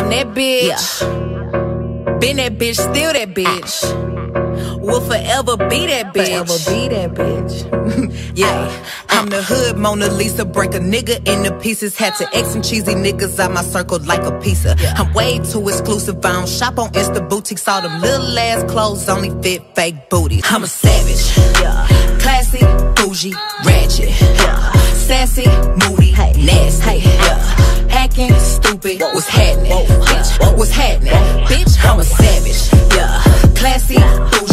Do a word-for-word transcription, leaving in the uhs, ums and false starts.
I'm that bitch. Yeah. Been that bitch, still that bitch. Will forever be that bitch. Forever be that bitch. Yeah, I'm the hood Mona Lisa. Break a nigga into pieces. Had to X some cheesy niggas out my circle like a pizza. Yeah. I'm way too exclusive. I don't shop on Insta boutiques. All them little ass clothes only fit fake booties. I'm a savage. Yeah. Classy, bougie, ratchet. Yeah. Sassy, moody, hey, nasty. Hey, yeah. Hacking, stupid. Whoa. What's happening? Whoa. Bitch, what's happening? Whoa. Bitch, I'm a savage. Yeah. Classy, bougie.